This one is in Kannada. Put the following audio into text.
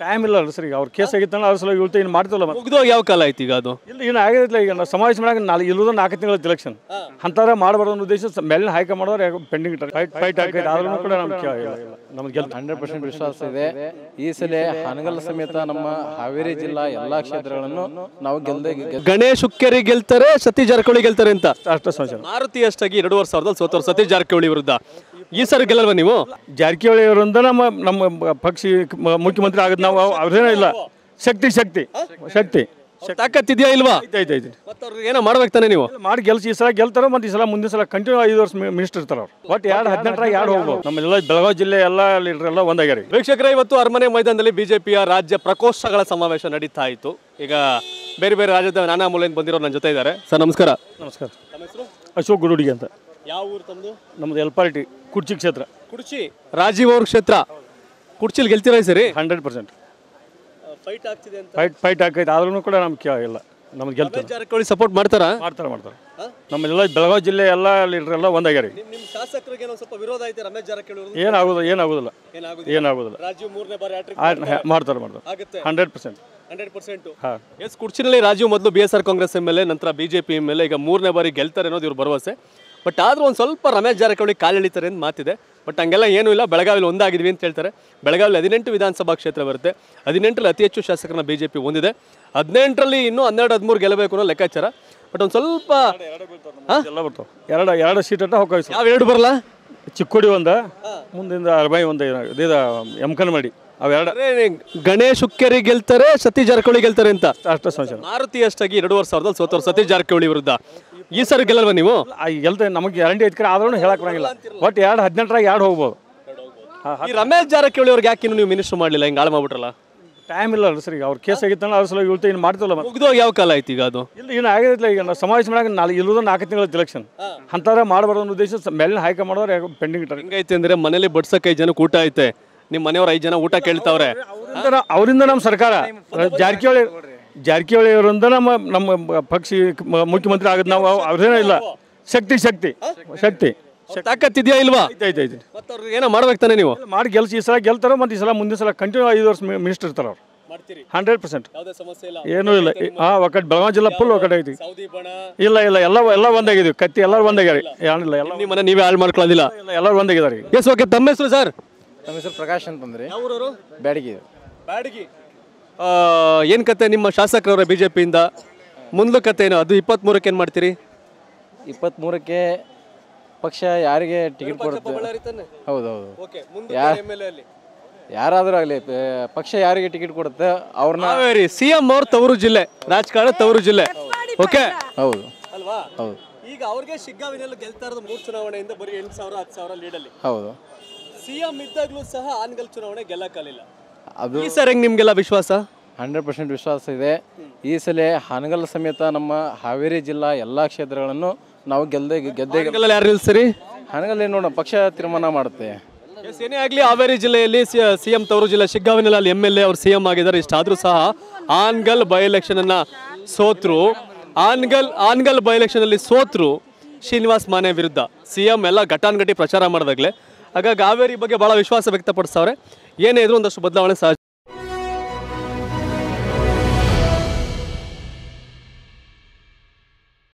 ಟೈಮ್ ಇಲ್ಲ ಅಲ್ಲ ಸರ್, ಈಗ ಅವ್ರ ಕೇಸ್ ಆಗಿತ್ತಲ್ಲ ಅದ್ರ ಸಲ ಇವತ್ತು ಏನು ಮಾಡ್ತಿಲ್ಲ ಮುಗ್ದೋಗಿ ಯಾವ ಕಾಲ ಆಯ್ತು ಈಗ ಅದು? ಇಲ್ಲ ಏನು ಆಗಿಲ್ಲ. ಈಗ ನಾವು ಸಮಾವೇಶ ಮಾಡಕ್ಕೆ ನಾಳೆ ಇಲ್ಲದ 4 ತಿಂಗಳ ಎಲೆಕ್ಷನ್ ಅಂತಾರ ಮಾಡಬಾರ್ದು ಅನ್ನೋ ಉದ್ದೇಶ ಮೇಲಿನ ಹೈಕಮಾಂಡ್ ಪೆಂಡಿಂಗ್ ಫೈಟ್ ಆಗೈತೆ. ಆದ್ರೂ ಕೂಡ ನಮ್ಗೆ 100% ವಿಶ್ವಾಸ ಇದೆ. ಈ ಸಲ ಹಾನಗಲ್ ಸಮೇತ ನಮ್ಮ ಹಾವೇರಿ ಜಿಲ್ಲಾ ಎಲ್ಲಾ ಕ್ಷೇತ್ರಗಳನ್ನು ನಾವು ಗಣೇಶ್ ಹುಕ್ಕೇರಿ ಗೆಲ್ತಾರೆ, ಸತೀಶ್ ಜಾರಕಿಹೊಳಿ ಗೆಲ್ತಾರೆ ಅಂತ ಅಷ್ಟ ಸಂಶಯ. ಮಾರುತಿ ಅಷ್ಟಾಗಿ 2000 ಸೋತವರು ಸತೀಶ್ ಜಾರಕಿಹೊಳಿ ವಿರುದ್ಧ ಈ ಸರಿ ಗೆಲ್ಲಲ್ವಾ ನೀವು? ಜಾರಕಿಹೊಳಿ ಅವರಿಂದ ನಮ್ಮ ಪಕ್ಷ ಮುಖ್ಯಮಂತ್ರಿ ಆಗದ್ ನಾವು ಅವ್ರೇನೋ ಇಲ್ಲ. ಶಕ್ತಿ ತಾಕತ್ತಿದ್ಯಾ ಇಲ್ವಾ? ಐತೆ ಏನೋ ಮಾಡ್ಬೇಕು ತಾನೆ ನೀವು? ಮಾಡಿ ಗೆಲ್ಸಿ ಈ ಸಲ ಗೆಲ್ತಾರೋ ಮತ್ತೆ ಈ ಸಲ ಮುಂದಿನ ಸಲ ಕಂಟಿನ್ಯೂ 5 ವರ್ಷ ಮಿನಿಸ್ಟರ್ ಇರ್ತಾರೆ ಅವ್ರು. ಒಟ್ಟು 2018 ಹೋಗ್ಬೋದು. ನಮ್ಮೆಲ್ಲ ಬೆಳಗಾವಿ ಜಿಲ್ಲೆ ಎಲ್ಲ ಲೀಡರ್ ಎಲ್ಲ ಒಂದಾಗ್ಯಾರ. ವೀಕ್ಷಕರೇ, ಇವತ್ತು ಅರಮನೆ ಮೈದಾನದಲ್ಲಿ ಬಿಜೆಪಿಯ ರಾಜ್ಯ ಪ್ರಕೋಷ್ಠಗಳ ಸಮಾವೇಶ ನಡೀತಾ ಇತ್ತು. ಈಗ ಬೇರೆ ಬೇರೆ ರಾಜ್ಯದ ನಾನಾ ಮೂಲೆಯಿಂದ ಬಂದಿರೋರು ನನ್ನ ಜೊತೆ ಇದ್ದಾರೆ. ಸರ್ ನಮಸ್ಕಾರ. ನಮಸ್ಕಾರ. ಅಶೋಕ್ ಗುಡುಡಿ ಅಂತ. ಯಾವ ಊರು ತಮ್ಮದು? ನಮ್ದು ಎಲ್ಪಾರ್ಟಿ ಕುರ್ಚಿ ಕ್ಷೇತ್ರ. ಕುರ್ಚಿ ರಾಜೀವ್ ಅವ್ರ ಕ್ಷೇತ್ರ. ಕುರ್ಚಿಲಿ ಗೆಲ್ತೀರಾ ಸರಿ? 100% ಫೈಟ್ ಆಗ್ತಿದೆ ಅಂತ. ಫೈಟ್ ಆಗೈತೆ. ಆದ್ರೂ ಕೂಡ ನಮ್ಗೆ ಇಲ್ಲ. ನಮ್ಗೆ ಗೆಲ್ತಾರೆ. ಜಾರಕಿಹೊಳಿ ಸಪೋರ್ಟ್ ಮಾಡ್ತಾರೆ. ನಮ್ಮೆಲ್ಲ ಬೆಳಗಾವಿ ಜಿಲ್ಲೆ ಎಲ್ಲ ಲೀಡರ್ ಎಲ್ಲ ಒಂದಾಗ್ಯಾರ. ನಿಮ್ಮ ಶಾಸಕರಿಗೆ ಸ್ವಲ್ಪ ವಿರೋಧ ಐತೆ ರಮೇಶ್ ಜಾರಕಿಹೊಳಿ. ಏನಾಗುದಿಲ್ಲ. ರಾಜೀವ್ 3ನೇ ಬಾರಿ ಮಾಡ್ತಾರೆ 100%. ಎಸ್, ಕುರ್ಚಿನಲ್ಲಿ ರಾಜೀವ್ ಮೊದಲು BSR ಕಾಂಗ್ರೆಸ್ MLA, ನಂತರ ಬಿಜೆಪಿ MLA, ಈಗ 3ನೇ ಬಾರಿ ಗೆಲ್ತಾರೆ ಅನ್ನೋದು ಇವ್ರ ಭರವಸೆ. ಬಟ್ ಆದ್ರೂ ಒಂದು ಸ್ವಲ್ಪ ರಮೇಶ್ ಜಾರಕಿಹೊಳಿ ಕಾಲೆಳಿತಾರೆ ಅಂತ ಮಾತಿದೆ. ಬಟ್ ಹಂಗೆಲ್ಲ ಏನೂ ಇಲ್ಲ. ಬೆಳಗಾವಿಲಿ ಒಂದಾಗಿದ್ವಿ ಅಂತ ಹೇಳ್ತಾರೆ. ಬೆಳಗಾವಿಲಿ 18 ವಿಧಾನಸಭಾ ಕ್ಷೇತ್ರ ಬರುತ್ತೆ. 18ರಲ್ಲಿ ಅತಿ ಹೆಚ್ಚು ಶಾಸಕರನ್ನ ಬಿಜೆಪಿ ಹೊಂದಿದೆ. 18ರಲ್ಲಿ ಇನ್ನೂ 12-13 ಗೆಲ್ಲಬೇಕು ಅನ್ನೋ ಲೆಕ್ಕಾಚಾರ. ಬಟ್ ಒಂದು ಸ್ವಲ್ಪ ಎಲ್ಲ ಬರ್ತಾವೆ. ಎರಡು ಸೀಟ್ ಅಂತ ಹೋಗಿ. ಯಾವ ಎರಡು ಬರಲ್ಲ? ಚಿಕ್ಕೋಡಿ ಮುಂದಿಂದ ಅರ್ಬಾಯಿ ಎಮ್ಕನಮಡಿ ಅವೆರಡು. ಗಣೇಶ್ ಹುಕ್ಕೇರಿ ಗೆಲ್ತಾರೆ, ಸತೀಶ್ ಜಾರಕಿಹೊಳಿ ಗೆಲ್ತಾರೆ ಅಂತ ಅಷ್ಟ ಸಂಶಯ. ಮಾರುತಿ ಅಷ್ಟಾಗಿ 2000 ಸೋತವರು ಸತೀಶ್ ಜಾರಕಿಹೊಳಿ ವಿರುದ್ಧ ಈ ಸರಿ ಗೆಲ್ಲಲ್ವಾ ನೀವು? ಗೆಲ್ತೇವೆ. ನಮಗೆ ಗ್ಯಾರಂಟಿ ಐತೆ, ಆದ್ರೂ ಹೇಳಕ್ ಬರಂಗಿಲ್ಲ. ಒಟ್ಟು 2018 ಹೋಗ್ಬೋದು. ಈ ರಮೇಶ್ ಜಾರಕಿಹೊಳಿ ಅವ್ರಿಗೆ ಯಾಕೆ ನೀವು ಮಿನಿಸ್ಟರ್ ಮಾಡಲಿಲ್ಲ? ಹಿಂಗೆ ಹಾಳು ಮಾಡ್ಬಿಟ್ರಲ್ಲ. ಟೈಮ್ ಇಲ್ಲ ಅಲ್ಲ ಸರ್, ಈಗ ಅವ್ರ ಕೇಸ್ ಆಗಿತ್ತಲ್ಲ ಅದ್ರ ಸಲ ಇವತ್ತು ಏನು ಮಾಡ್ತಿಲ್ಲ. ಮುಗ್ದೋಗಿ ಯಾವ ಕಾಲ ಆಯ್ತು ಈಗ ಅದು? ಇಲ್ಲ ಏನು ಆಗಿಲ್ಲ. ಈಗ ನಾವು ಸಮಾವೇಶ ಮಾಡಕ್ಕೆ ನಾಳೆ ಇಲ್ಲದ 4 ತಿಂಗಳ ಎಲೆಕ್ಷನ್ ಅಂತಾರ ಮಾಡಬಾರ್ದು ಅನ್ನೋ ಉದ್ದೇಶ ಮೇಲಿನ ಹೈಕಮಾಂಡ್ ಪೆಂಡಿಂಗ್ ಹೆಂಗೈತೆ ಅಂದ್ರೆ ಮನೇಲಿ ಬಡ್ಸಕ್ಕೆ 5 ಜನಕ್ಕೆ ಊಟ ಐತೆ, ನಿಮ್ಮ ಮನೆಯವ್ರ 5 ಜನ ಊಟ ಕೇಳ್ತಾವ್ರೆ. ಅವರಿಂದ ನಮ್ಮ ಸರ್ಕಾರ ಜಾರಕಿಹೊಳಿ ಅವರಿಂದ ನಮ್ಮ ಪಕ್ಷ ಮುಖ್ಯಮಂತ್ರಿ ಆಗದ್ ನಾವು ಅವ್ರೇನೋ ಇಲ್ಲ. ಶಕ್ತಿ ತಾಕತ್ತಿದ್ಯಾ ಇಲ್ವಾ? ಐತೆ ಏನೋ ಮಾಡ್ಬೇಕು ತಾನೆ ನೀವು? ಮಾಡಿ ಗೆಲ್ಸಿ ಈ ಸಲ ಗೆಲ್ತಾರೋ ಮತ್ತೆ ಈ ಸಲ ಮುಂದಿನ ಸಲ ಕಂಟಿನ್ಯೂ 5 ವರ್ಷ ಮಿನಿಸ್ಟರ್ ಇರ್ತಾರೆ ಅವ್ರು. 100% ಏನೂ ಇಲ್ಲ. ಒಕ್ಕಟ್ಟು ಬೆಳಗಾವಿ ಜಿಲ್ಲಾ ಫುಲ್ ಒಕ್ಕಟ್ಟು ಐತಿ. ಇಲ್ಲ ಎಲ್ಲ ಒಂದಾಗಿದ್ವಿ. ಕತ್ತಿ ಎಲ್ಲರೂ ಒಂದಾಗ್ಯಾರ. ಏನಿಲ್ಲ, ಎಲ್ಲ ನಿಮ್ಮ ಮನೆ ನೀವೇ ಹಾಳು ಮಾಡ್ಕೊಳ್ಳೋದಿಲ್ಲ. ಎಲ್ಲರೂ ಒಂದಾಗಿದ್ದಾರೆ. S, okay. ತಮ್ಮ ಹೆಸರು ಸರ್? ನಮ್ಮ ಹೆಸರು ಪ್ರಕಾಶ್ ಅಂತಂದ್ರೆ ಬ್ಯಾಡಗಿ. ಏನು ಕತೆ ನಿಮ್ಮ ಶಾಸಕರವರ ಬಿಜೆಪಿಯಿಂದ? ಮುಂದೆ ಕತೆ ಏನು? ಅದು 23ಕ್ಕೆ ಏನು ಮಾಡ್ತೀರಿ? 23ಕ್ಕೆ ಪಕ್ಷ ಯಾರಿಗೆ ಟಿಕೆಟ್ ಕೊಡುತ್ತೆ? ಹೌದೌದು. ಯಾರಾದರೂ ಆಗಲಿ, ಪಕ್ಷ ಯಾರಿಗೆ ಟಿಕೆಟ್ ಕೊಡುತ್ತೆ ಅವ್ರನ್ನ. CM ಅವ್ರ ತವರು ಜಿಲ್ಲೆ, ರಾಜಕಾರಣ ತವರು ಜಿಲ್ಲೆ. ಓಕೆ, ಹೌದು ಅಲ್ವಾ? ಹೌದು. ಈಗ ಅವ್ರಿಗೆ ಶಿಗ್ಗಾವಿನಲ್ಲಿ ಗೆಲ್ತಾ ಇರೋದು 3 ಚುನಾವಣೆಯಿಂದ ಬರೀ 8,000-10,000 ಲೀಡಲ್ಲಿ. ಹೌದು. CM ಇದ್ದಾಗಲೂ ಸಹ ಆನಗಲ್ ಚುನಾವಣೆ ಗೆಲ್ಲಕ್ಕಾಗಲಿಲ್ಲ. ಅದು ಈ ಸರಿ ಹೆಂಗೆ ನಿಮಗೆಲ್ಲ ವಿಶ್ವಾಸ? 100% ವಿಶ್ವಾಸ ಇದೆ. ಈ ಸಲ ಹಾನಗಲ್ ಸಮೇತ ನಮ್ಮ ಹಾವೇರಿ ಜಿಲ್ಲಾ ಎಲ್ಲಾ ಕ್ಷೇತ್ರಗಳನ್ನು ನಾವು ಗೆದ್ದೆ. ಯಾರು ನಿಲ್ಸರಿ? ಹಾನಗಲ್ ನೋಡೋಣ, ಪಕ್ಷ ತೀರ್ಮಾನ ಮಾಡುತ್ತೆ. ಏನೇ ಆಗಲಿ, ಹಾವೇರಿ ಜಿಲ್ಲೆಯಲ್ಲಿ CM ತವರು ಜಿಲ್ಲೆ ಶಿಗ್ಗಾವಿನಲ್ಲಿ ಅಲ್ಲಿ MLA ಅವ್ರು CM ಆಗಿದ್ದಾರೆ. ಇಷ್ಟಾದರೂ ಸಹ ಆನಗಲ್ ಬೈ ಎಲೆಕ್ಷನ್ ಅನ್ನ ಸೋತ್ರು. ಆನಗಲ್ ಬೈ ಎಲೆಕ್ಷನ್ ಅಲ್ಲಿ ಸೋತ್ರು ಶ್ರೀನಿವಾಸ್ ಮಾನೆ ವಿರುದ್ಧ. CM ಎಲ್ಲ ಘಟಾನುಘಟಿ ಪ್ರಚಾರ ಮಾಡಿದಾಗಲೇ. ಹಾಗಾಗಿ ಹಾವೇರಿ ಬಗ್ಗೆ ಬಹಳ ವಿಶ್ವಾಸ ವ್ಯಕ್ತಪಡಿಸ್ತಾವ್ರೆ. ಏನೇ ಇದ್ರೂ ಒಂದಷ್ಟು ಬದಲಾವಣೆ ಸಹಜ.